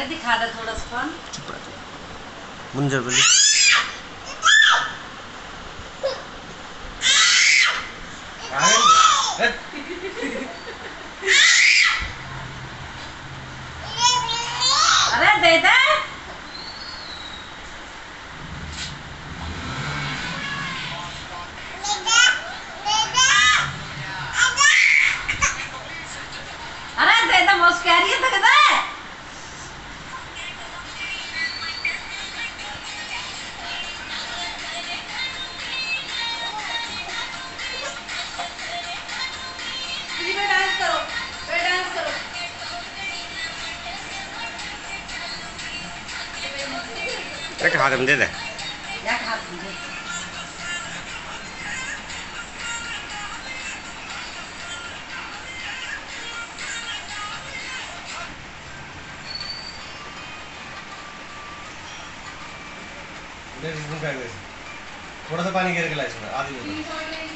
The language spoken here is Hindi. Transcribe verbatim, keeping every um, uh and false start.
दिखा दे थोड़ा सा मुंजर बोली अरे दे दे अरे दे दे मौस कह रही है दे दे डांस करो डांस करो एक हाथ में दे दे एक हाथ में दे थोड़ा सा पानी गिर के ला इसमें आधी बोतल